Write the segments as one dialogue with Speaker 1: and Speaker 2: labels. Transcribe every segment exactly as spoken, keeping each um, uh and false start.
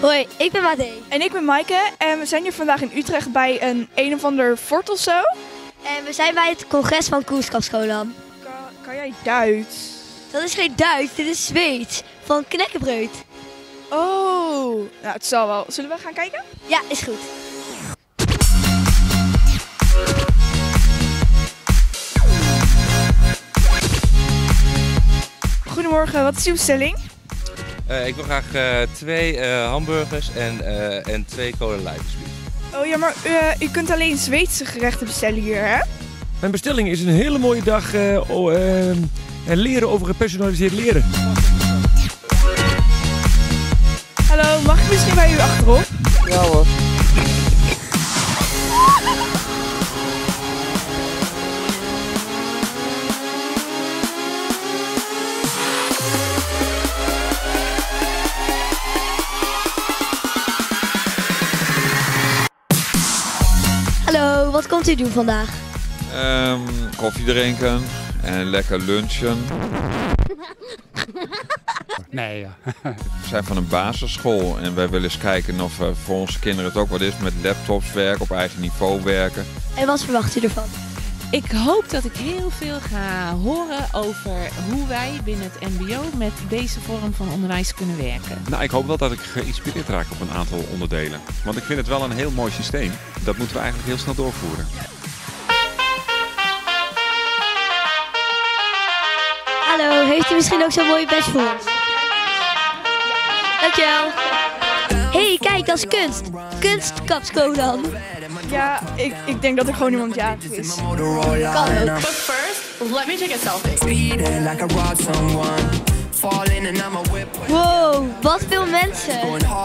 Speaker 1: Hoi, ik ben Made.
Speaker 2: En ik ben Maaike en we zijn hier vandaag in Utrecht bij een een of ander fort of zo.
Speaker 1: En we zijn bij het congres van Koerskapskolan.
Speaker 2: Kan, kan jij Duits?
Speaker 1: Dat is geen Duits, dit is Zweeds. Van knekkenbreud.
Speaker 2: Oh, nou het zal wel. Zullen we gaan kijken?
Speaker 1: Ja, is goed.
Speaker 2: Goedemorgen, wat is uw bestelling?
Speaker 3: Uh, ik wil graag uh, twee uh, hamburgers en, uh, en twee cola light.
Speaker 2: Oh ja, maar uh, u kunt alleen Zweedse gerechten bestellen hier, hè?
Speaker 4: Mijn bestelling is een hele mooie dag uh, oh, uh, en leren over gepersonaliseerd leren.
Speaker 2: Hallo, mag ik misschien bij u achterop?
Speaker 3: Ja hoor.
Speaker 1: Hallo, wat komt u doen vandaag?
Speaker 5: Um, koffie drinken en lekker lunchen.
Speaker 6: Nee, ja.
Speaker 5: We zijn van een basisschool en wij willen eens kijken of uh, voor onze kinderen het ook wat is met laptops werken, op eigen niveau werken.
Speaker 1: En wat verwacht u ervan?
Speaker 7: Ik hoop dat ik heel veel ga horen over hoe wij binnen het M B O met deze vorm van onderwijs kunnen werken.
Speaker 8: Nou, ik hoop wel dat ik geïnspireerd raak op een aantal onderdelen. Want ik vind het wel een heel mooi systeem. Dat moeten we eigenlijk heel snel doorvoeren.
Speaker 1: Hallo, heeft u misschien ook zo'n mooie badge voor ons? Dankjewel. Hé, hey, kijk, dat is kunst. Kunstkapskolan.
Speaker 2: Ja, ik, ik denk dat er gewoon iemand jarig is.
Speaker 1: Kan ook.
Speaker 9: But first, let me take a selfie.
Speaker 1: Wow, wat veel mensen.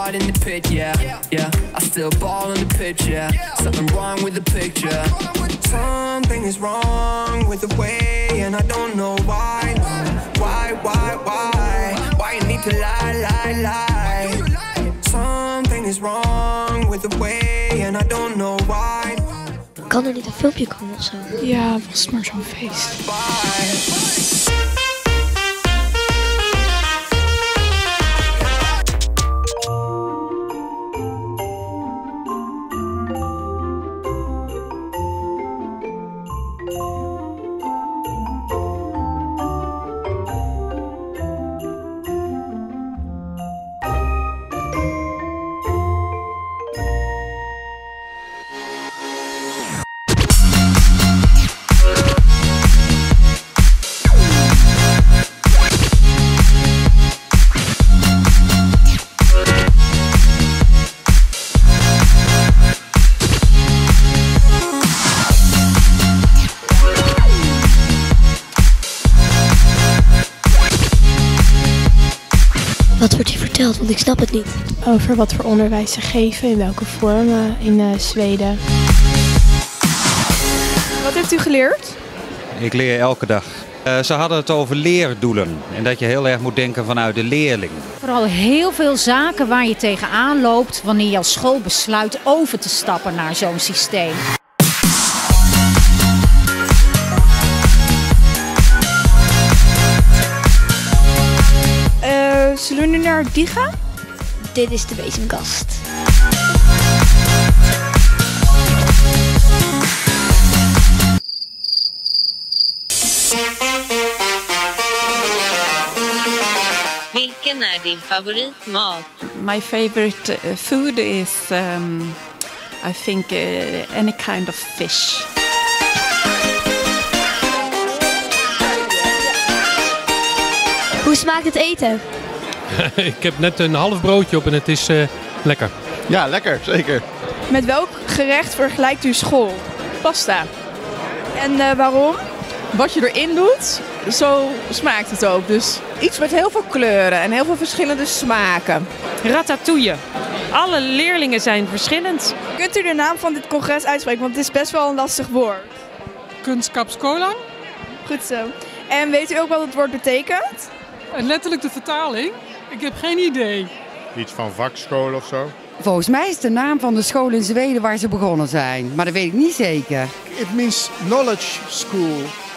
Speaker 10: Something is wrong with the way and I don't know why. Why, why, why? Why you need to lie, lie, lie? Something is wrong with the way and I don't know why.
Speaker 1: Kan er niet een filmpje komen of zo?
Speaker 2: Ja, was het maar zo'n feest.
Speaker 1: Wat wordt hier verteld? Want ik snap het niet.
Speaker 11: Over wat voor onderwijs ze geven, in welke vormen in uh, Zweden.
Speaker 2: Wat heeft u geleerd?
Speaker 6: Ik leer elke dag. Uh, ze hadden het over leerdoelen en dat je heel erg moet denken vanuit de leerling.
Speaker 12: Vooral heel veel zaken waar je tegenaan loopt wanneer je als school besluit over te stappen naar zo'n systeem.
Speaker 2: Uh, zullen we nu naar die gaan?
Speaker 1: Dit is de bezemkast.
Speaker 13: Vilken är din favoritmat?
Speaker 7: My favorite uh, food is, um, I think, uh, any kind of fish.
Speaker 1: Hoe smaakt het eten?
Speaker 14: Ik heb net een half broodje op en het is uh, lekker.
Speaker 15: Ja, lekker, zeker.
Speaker 2: Met welk gerecht vergelijkt u school? Pasta. En uh, waarom?
Speaker 16: Wat je erin doet, zo smaakt het ook. Dus iets met heel veel kleuren en heel veel verschillende smaken.
Speaker 17: Ratatouille. Alle leerlingen zijn verschillend.
Speaker 2: Kunt u de naam van dit congres uitspreken? Want het is best wel een lastig woord.
Speaker 18: Kunstkapskolan.
Speaker 2: Goed zo. En weet u ook wat het woord betekent?
Speaker 18: Letterlijk de vertaling? Ik heb geen idee.
Speaker 15: Iets van vakschool of zo?
Speaker 19: Volgens mij is de naam van de school in Zweden waar ze begonnen zijn. Maar dat weet ik niet zeker.
Speaker 20: It means knowledge school.